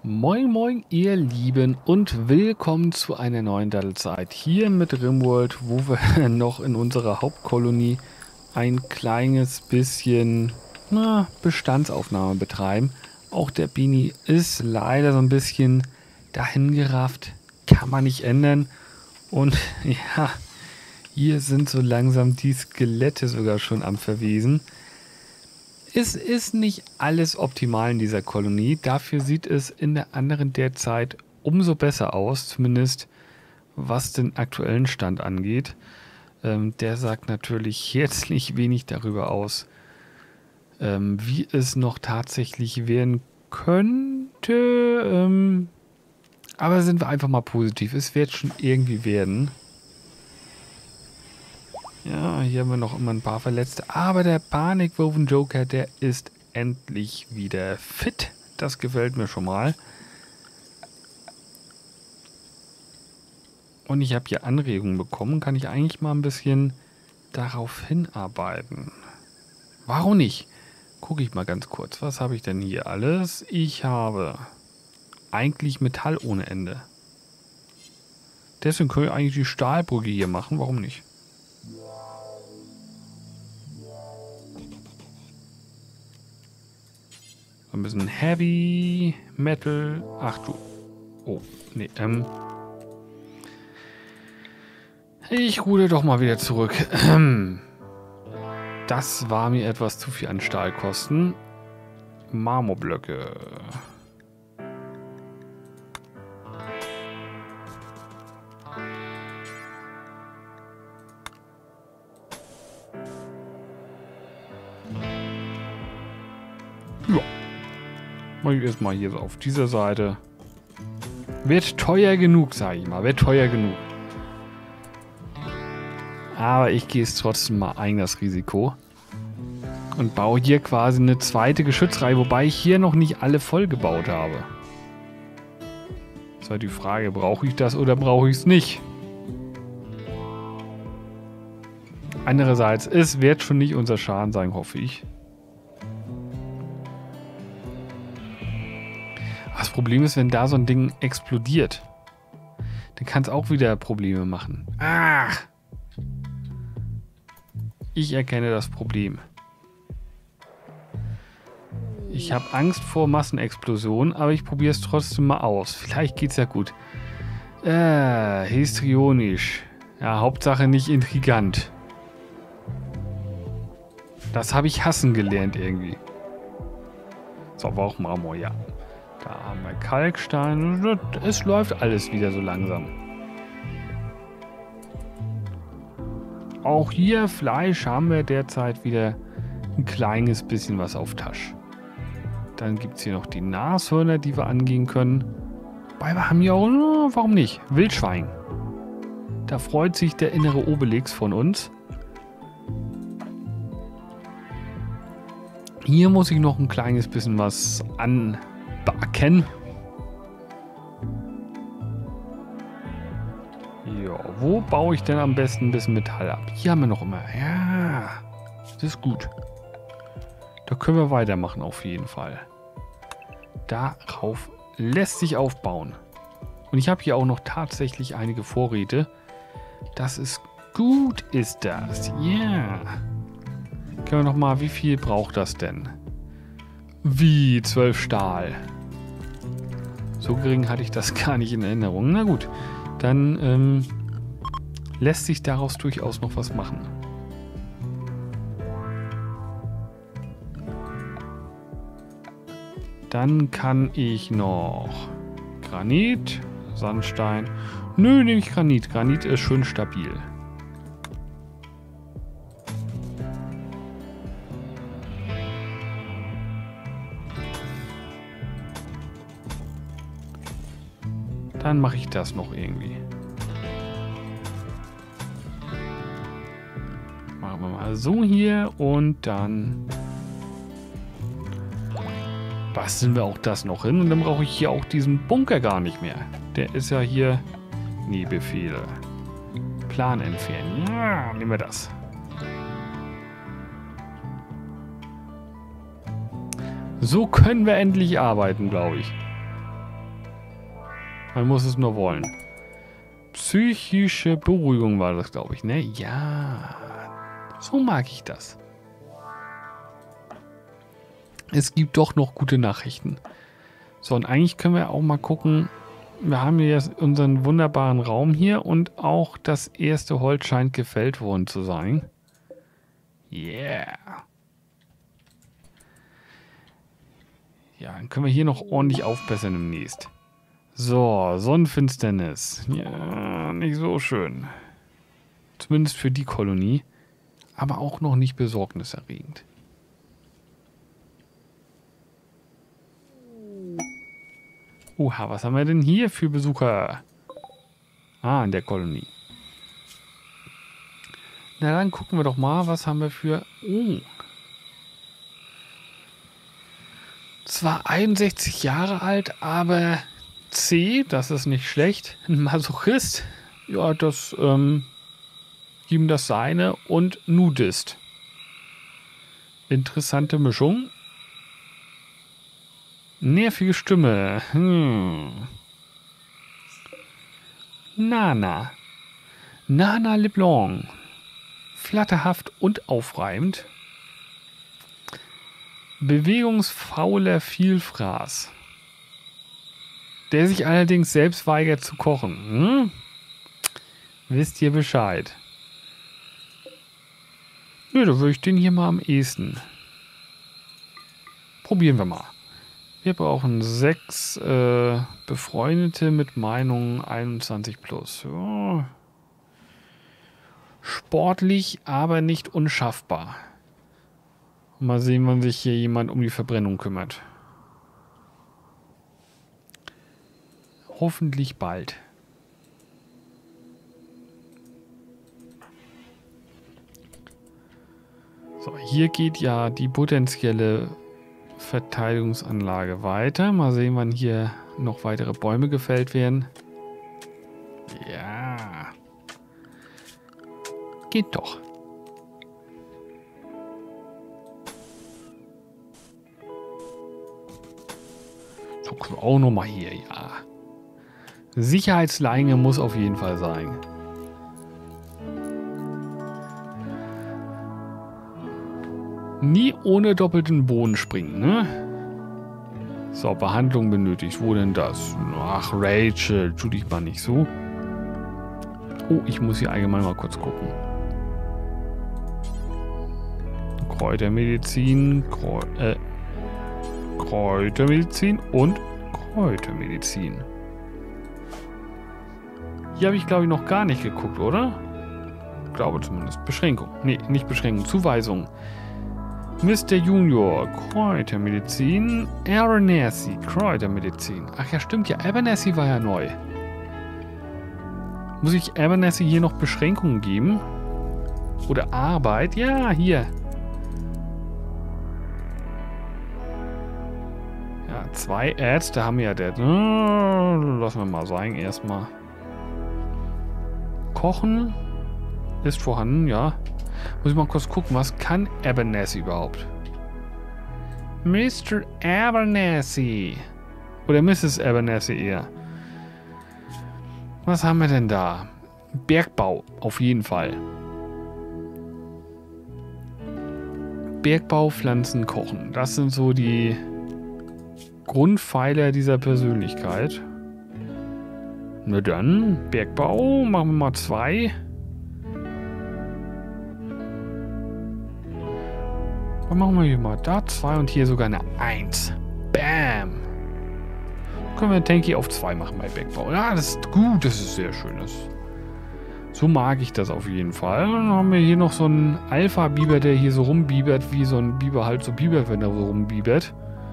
Moin moin ihr Lieben und willkommen zu einer neuen Dattelzeit hier mit Rimworld, wo wir noch in unserer Hauptkolonie ein kleines bisschen Bestandsaufnahme betreiben. Auch der Bini ist leider so ein bisschen dahingerafft, kann man nicht ändern. Und ja, hier sind so langsam die Skelette sogar schon am Verwesen. Es ist nicht alles optimal in dieser Kolonie, dafür sieht es in der anderen derzeit umso besser aus, zumindest was den aktuellen Stand angeht. Der sagt natürlich herzlich wenig darüber aus, wie es noch tatsächlich werden könnte. Aber sind wir einfach mal positiv, es wird schon irgendwie werden. Ja, hier haben wir noch immer ein paar Verletzte. Aber der Panikwurfen-Joker, der ist endlich wieder fit. Das gefällt mir schon mal. Und ich habe hier Anregungen bekommen. Kann ich eigentlich mal ein bisschen darauf hinarbeiten? Warum nicht? Gucke ich mal ganz kurz. Was habe ich denn hier alles? Ich habe eigentlich Metall ohne Ende. Deswegen können wir eigentlich die Stahlbrücke hier machen. Warum nicht? Ein bisschen Heavy Metal. Ach du. Oh, nee, ich ruder doch mal wieder zurück. Das war mir etwas zu viel an Stahlkosten. Marmorblöcke. Ja. Mach ich erstmal hier so auf dieser Seite. Wird teuer genug, sage ich mal. Wird teuer genug. Aber ich gehe es trotzdem mal ein, das Risiko. Und baue hier quasi eine zweite Geschützreihe, wobei ich hier noch nicht alle voll gebaut habe. Das war die Frage, brauche ich das oder brauche ich es nicht? Andererseits, es wird schon nicht unser Schaden sein, hoffe ich. Das Problem ist, wenn da so ein Ding explodiert, dann kann es auch wieder Probleme machen. Ach! Ich erkenne das Problem. Ich habe Angst vor Massenexplosionen, aber ich probiere es trotzdem mal aus. Vielleicht geht's ja gut. Histrionisch. Ja, Hauptsache nicht intrigant. Das habe ich hassen gelernt irgendwie. So, aber auch Marmor, ja. Da haben wir Kalkstein. Es läuft alles wieder so langsam. Auch hier Fleisch haben wir derzeit wieder ein kleines bisschen was auf Tasch. Dann gibt es hier noch die Nashörner, die wir angehen können. Wobei wir haben hier auch, warum nicht, Wildschwein. Da freut sich der innere Obelix von uns. Hier muss ich noch ein kleines bisschen was anbacken. Ja, wo baue ich denn am besten ein bisschen Metall ab? Hier haben wir noch immer. Ja, das ist gut. Da können wir weitermachen auf jeden Fall. Darauf lässt sich aufbauen. Und ich habe hier auch noch tatsächlich einige Vorräte. Das ist gut, ist das. Ja. Yeah. Können wir noch mal, wie viel braucht das denn? Wie 12 Stahl. So gering hatte ich das gar nicht in Erinnerung. Na gut, dann lässt sich daraus durchaus noch was machen. Dann kann ich noch Granit, Sandstein. Nö, nehme ich Granit. Granit ist schön stabil. Dann mache ich das noch irgendwie. Machen wir mal so hier und dann basteln wir auch das noch hin und dann brauche ich hier auch diesen Bunker gar nicht mehr. Der ist ja hier... Nee, Befehle. Plan entfernen. Ja, nehmen wir das. So können wir endlich arbeiten, glaube ich. Man muss es nur wollen. Psychische Beruhigung war das, glaube ich, ne? Ja. So mag ich das. Es gibt doch noch gute Nachrichten. So, und eigentlich können wir auch mal gucken. Wir haben jetzt unseren wunderbaren Raum hier und auch das erste Holz scheint gefällt worden zu sein. Yeah. Ja, dann können wir hier noch ordentlich aufbessern demnächst. So, Sonnenfinsternis. Ja, nicht so schön. Zumindest für die Kolonie. Aber auch noch nicht besorgniserregend. Oha, was haben wir denn hier für Besucher? Ah, in der Kolonie. Na dann gucken wir doch mal, was haben wir für... Oh. Zwar 61 Jahre alt, aber C, das ist nicht schlecht. Ein Masochist, ja, das, ihm das seine und Nudist. Interessante Mischung. Nervige Stimme. Nana. Nana Leblanc. Flatterhaft und aufreibend. Bewegungsfauler Vielfraß. Der sich allerdings selbst weigert zu kochen. Wisst ihr Bescheid? Nö, da würde ich den hier mal am ehesten. Probieren wir mal. Wir brauchen 6 Befreundete mit Meinung 21 plus. Ja. Sportlich, aber nicht unschaffbar. Mal sehen, wann sich hier jemand um die Verbrennung kümmert. Hoffentlich bald. So, hier geht ja die potenzielle Verteidigungsanlage weiter. Mal sehen, wann hier noch weitere Bäume gefällt werden. Ja. Geht doch. So, können wir auch nochmal hier, ja. Sicherheitsleine muss auf jeden Fall sein. Nie ohne doppelten Boden springen, ne? So, Behandlung benötigt. Wo denn das? Ach, Rachel, tu dich mal nicht so. Oh, ich muss hier allgemein mal kurz gucken. Kräutermedizin, Kräutermedizin und Kräutermedizin. Hier habe ich, glaube ich, noch gar nicht geguckt, oder? Glaube zumindest. Beschränkung. Nee, nicht Beschränkung. Zuweisung. Mr. Junior, Kräutermedizin. Abernathy, Kräutermedizin. Ach ja, stimmt ja. Abernathy war ja neu. Muss ich Abernathy hier noch Beschränkungen geben? Oder Arbeit? Ja, hier. Ja, 2 Ärzte haben ja der. Lassen wir mal sein erstmal. Kochen ist vorhanden, ja. Muss ich mal kurz gucken, was kann Abernathy überhaupt? Mr. Abernathy. Oder Mrs. Abernathy eher. Was haben wir denn da? Bergbau, auf jeden Fall. Bergbau, Pflanzen, Kochen. Das sind so die Grundpfeiler dieser Persönlichkeit. Na dann, Bergbau, machen wir mal 2. Dann machen wir hier mal da 2 und hier sogar eine 1. Bam! Können wir Tanky auf 2 machen bei Bergbau. Ja, das ist gut, das ist sehr schön. So mag ich das auf jeden Fall. Dann haben wir hier noch so einen Alpha-Biber, der hier so rumbibert, wie so ein Biber halt so bibert, wenn er so rumbibert.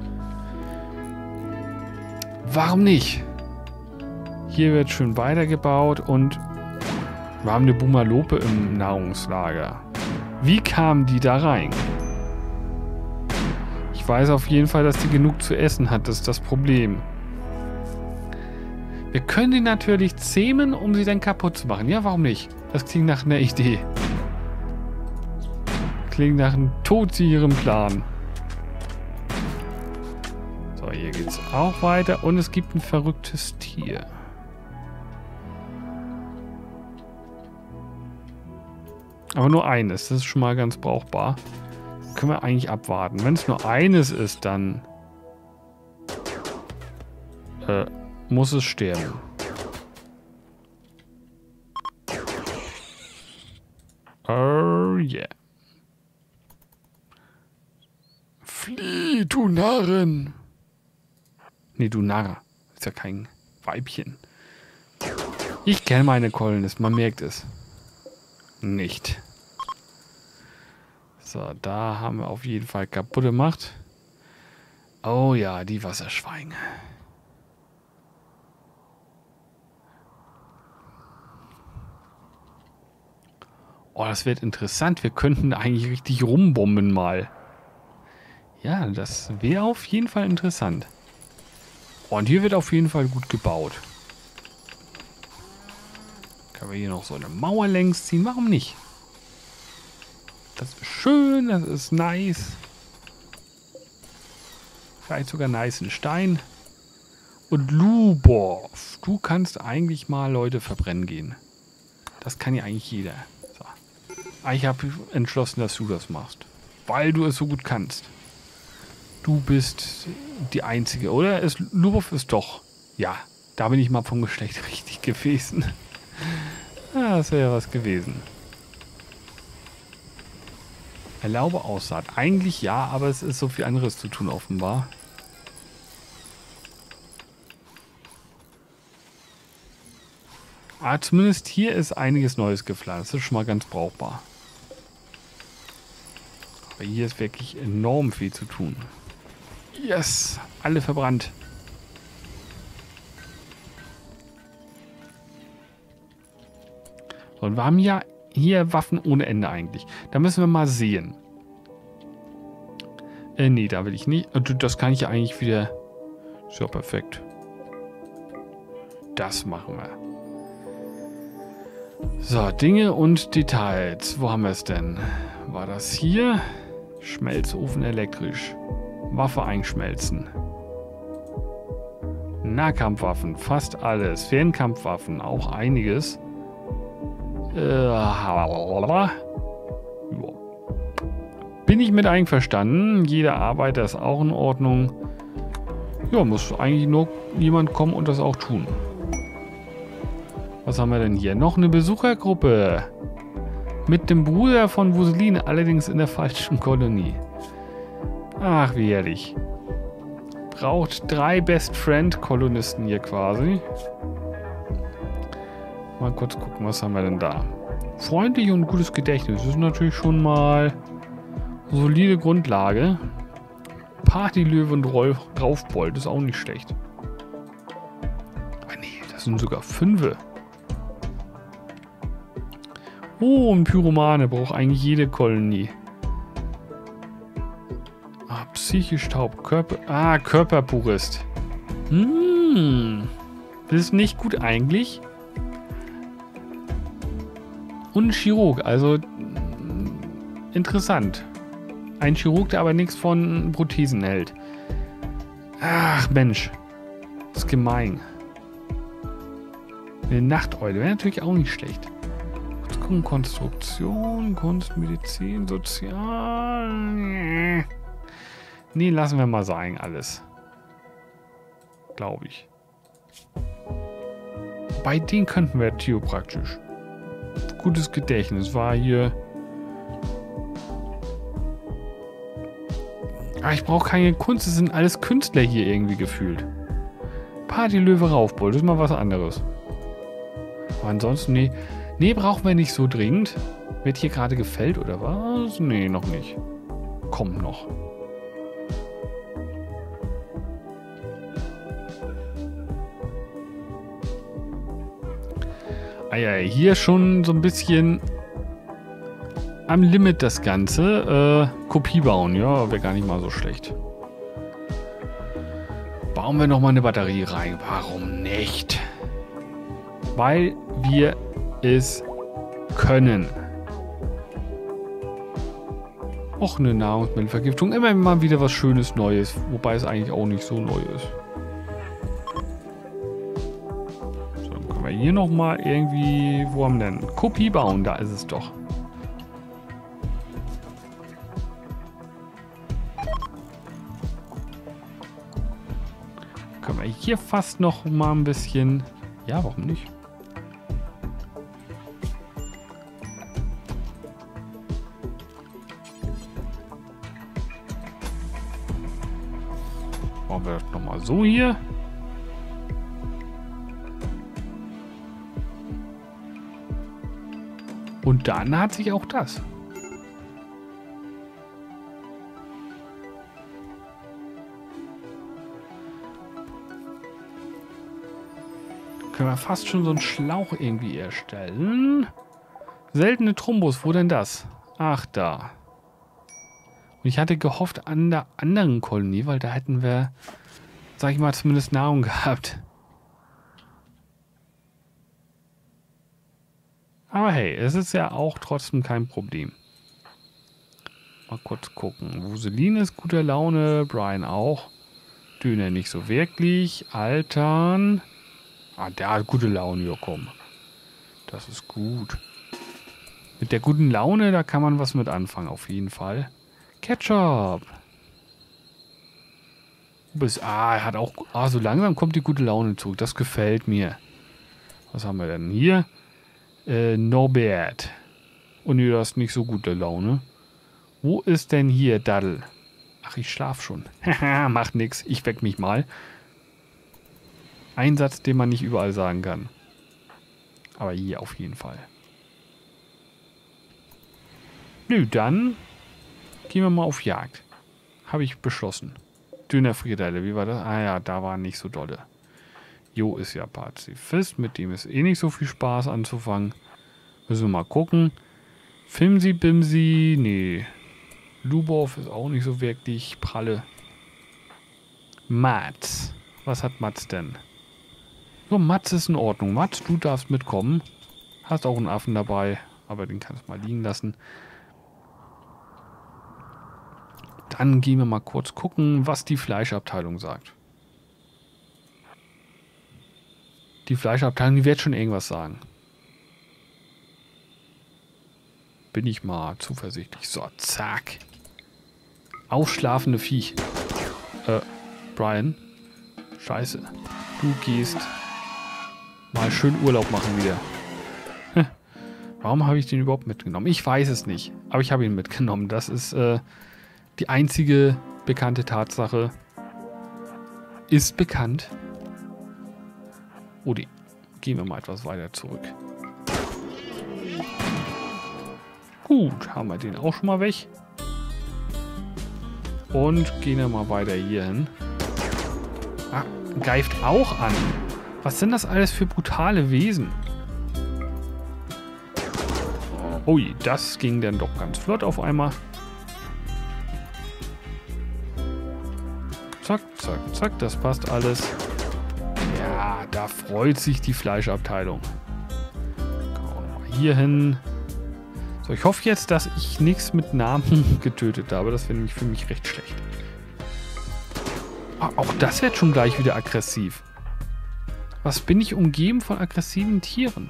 Warum nicht? Hier wird schön weitergebaut und wir haben eine Bumalope im Nahrungslager. Wie kamen die da rein? Ich weiß auf jeden Fall, dass die genug zu essen hat. Das ist das Problem. Wir können die natürlich zähmen, um sie dann kaputt zu machen. Ja, warum nicht? Das klingt nach einer Idee. Klingt nach einem todsicheren Plan. So, hier geht es auch weiter. Und es gibt ein verrücktes Tier. Aber nur eines, das ist schon mal ganz brauchbar. Können wir eigentlich abwarten. Wenn es nur eines ist, dann muss es sterben. Oh yeah. Flieh, du Narren! Nee, du Narr. Ist ja kein Weibchen. Ich kenne meine Colonist, man merkt es. Nicht. So, da haben wir auf jeden Fall kaputt gemacht. Oh ja, die Wasserschweine. Oh, das wird interessant. Wir könnten eigentlich richtig rumbomben mal. Ja, das wäre auf jeden Fall interessant. Oh, und hier wird auf jeden Fall gut gebaut. Können wir hier noch so eine Mauer längs ziehen? Warum nicht? Das ist schön, das ist nice. Vielleicht sogar nice in Stein. Und Lubov, du kannst eigentlich mal Leute verbrennen gehen. Das kann ja eigentlich jeder. So. Ich habe entschlossen, dass du das machst. Weil du es so gut kannst. Du bist die Einzige, oder? Lubov ist doch. Ja, da bin ich mal vom Geschlecht richtig gewesen. Ja, das wäre was gewesen. Erlaube Aussaat. Eigentlich ja, aber es ist so viel anderes zu tun offenbar. Aber zumindest hier ist einiges Neues gepflanzt. Das ist schon mal ganz brauchbar. Aber hier ist wirklich enorm viel zu tun. Yes! Alle verbrannt. So, und wir haben ja hier Waffen ohne Ende eigentlich. Da müssen wir mal sehen. Nee, da will ich nicht. Das kann ich ja eigentlich wieder... Ist ja perfekt. Das machen wir. So, Dinge und Details. Wo haben wir es denn? War das hier? Schmelzofen elektrisch. Waffe einschmelzen. Nahkampfwaffen, fast alles. Fernkampfwaffen, auch einiges. Bin ich mit einverstanden. Jeder Arbeiter ist auch in Ordnung. Ja, muss eigentlich nur jemand kommen und das auch tun. Was haben wir denn hier? Noch eine Besuchergruppe. Mit dem Bruder von Wuselin, allerdings in der falschen Kolonie. Ach, wie ehrlich. Braucht 3 Best-Friend-Kolonisten hier quasi. Mal kurz gucken, was haben wir denn da? Freundlich und gutes Gedächtnis. Das ist natürlich schon mal solide Grundlage. Partylöwe und Raufbold ist auch nicht schlecht. Aber nee, das sind sogar 5. Oh, ein Pyromane braucht eigentlich jede Kolonie. Ah, psychisch taub. Körperpurist. Das ist nicht gut eigentlich. Und ein Chirurg, also interessant. Ein Chirurg, der aber nichts von Prothesen hält. Ach Mensch, das ist gemein. Eine Nachteule wäre natürlich auch nicht schlecht. Kurz gucken, Konstruktion, Kunst, Medizin, Sozial. Nee, lassen wir mal sein, alles. Glaube ich. Bei denen könnten wir theopraktisch. Gutes Gedächtnis war hier. Aber ich brauche keine Kunst, es sind alles Künstler hier irgendwie gefühlt. Partylöwe Raufbold, das ist mal was anderes. Aber ansonsten, nee. Nee, brauchen wir nicht so dringend. Wird hier gerade gefällt oder was? Nee, noch nicht. Kommt noch. Ja, hier schon so ein bisschen am Limit das Ganze. Kopie bauen, ja, wäre gar nicht mal so schlecht. Bauen wir nochmal eine Batterie rein. Warum nicht? Weil wir es können. Och, eine Nahrungsmittelvergiftung. Immer mal wieder was Schönes Neues. Wobei es eigentlich auch nicht so neu ist. Hier nochmal irgendwie, wo haben wir denn? Kopie bauen, da ist es doch. hier fast noch mal ein bisschen... Ja, warum nicht? Machen wir das nochmal so hier. Und dann hat sich auch das. Können wir fast schon so einen Schlauch irgendwie erstellen. Seltene Thrombus, wo denn das? Ach, da. Und ich hatte gehofft an der anderen Kolonie, weil da hätten wir, sag ich mal, zumindest Nahrung gehabt. Aber hey, es ist ja auch trotzdem kein Problem. Mal kurz gucken. Wuselin ist guter Laune, Brian auch. Döner nicht so wirklich. Altern. Ah, der hat gute Laune, ja komm. Das ist gut. Mit der guten Laune, da kann man was mit anfangen, auf jeden Fall. Ketchup. Er hat auch... Ah, so langsam kommt die gute Laune zurück. Das gefällt mir. Was haben wir denn hier? Norbert. Oh nee, das ist nicht so gute Laune. Wo ist denn hier Daddel? Ach, ich schlaf schon. Haha, macht nix. Ich weck mich mal. Ein Satz, den man nicht überall sagen kann. Aber hier auf jeden Fall. Nö, dann gehen wir mal auf Jagd. Habe ich beschlossen. Dönerfrikadelle, wie war das? Ah ja, da war nicht so dolle. Jo ist ja Pazifist, mit dem ist eh nicht so viel Spaß anzufangen. Müssen wir mal gucken. Fimsi Bimsi, nee. Lubov ist auch nicht so wirklich pralle. Mats. Was hat Mats denn? So, Mats ist in Ordnung. Mats, du darfst mitkommen. Hast auch einen Affen dabei, aber den kannst du mal liegen lassen. Dann gehen wir mal kurz gucken, was die Fleischabteilung sagt. Die Fleischabteilung, die wird schon irgendwas sagen. Bin ich mal zuversichtlich. So, zack. Ausschlafende Viech. Brian. Scheiße. Du gehst mal schön Urlaub machen wieder. Warum habe ich den überhaupt mitgenommen? Ich weiß es nicht. Aber ich habe ihn mitgenommen. Das ist die einzige bekannte Tatsache. Ist bekannt. Oh, gehen wir mal etwas weiter zurück. Gut, haben wir den auch schon mal weg. Und gehen wir mal weiter hier hin. Ah, greift auch an. Was sind das alles für brutale Wesen? Ui, das ging dann doch ganz flott auf einmal. Zack, zack, zack, das passt alles. Ja, da freut sich die Fleischabteilung. Hier hin. So, ich hoffe jetzt, dass ich nichts mit Namen getötet habe. Das wäre nämlich für mich recht schlecht. Ah, auch das wird schon gleich wieder aggressiv. Was bin ich umgeben von aggressiven Tieren?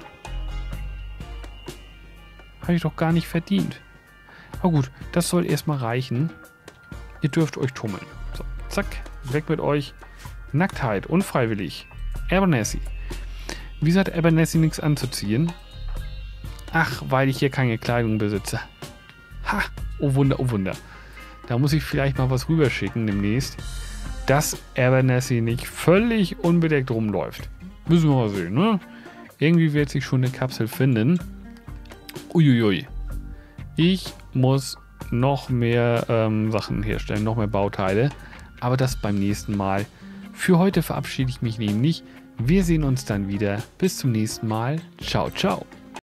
Habe ich doch gar nicht verdient. Aber gut, das soll erstmal reichen. Ihr dürft euch tummeln. So, zack, weg mit euch. Nacktheit, unfreiwillig. Abernathy. Wieso hat Abernathy nichts anzuziehen? Ach, weil ich hier keine Kleidung besitze. Ha, oh Wunder, oh Wunder. Da muss ich vielleicht mal was rüberschicken demnächst, dass Abernathy nicht völlig unbedeckt rumläuft. Müssen wir mal sehen, ne? Irgendwie wird sich schon eine Kapsel finden. Uiuiui. Ich muss noch mehr Sachen herstellen, noch mehr Bauteile. Aber das beim nächsten Mal. Für heute verabschiede ich mich nämlich. Wir sehen uns dann wieder. Bis zum nächsten Mal. Ciao, ciao.